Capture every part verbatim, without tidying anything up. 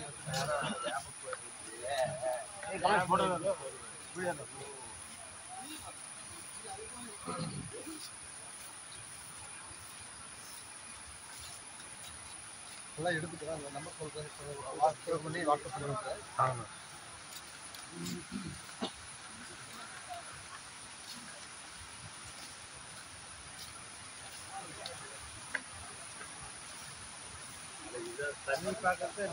எல்லாம் எடுத்துட்டு அந்த நம்பர் சொல்றேன் வாட்ஸ்அப் பண்ணி வாட்ஸ்அப் பண்ணுறேன். ஆமாம் தண்ணி பார்க்கறது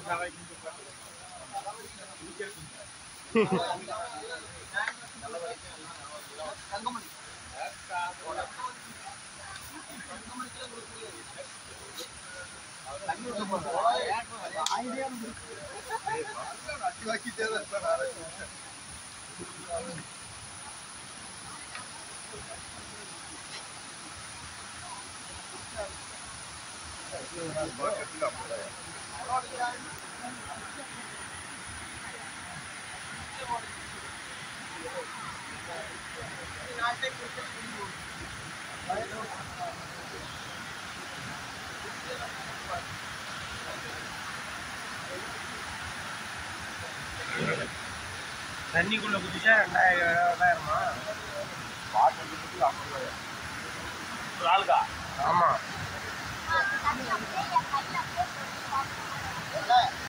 தண்ணிக்குள்ள குதிச்சா ரெண்டாயிரம் ரெண்டாயிரமா வாட்டர் ஐம்பது ரூபாயா ஒரு ஆளுக்கா? ஆமாம்.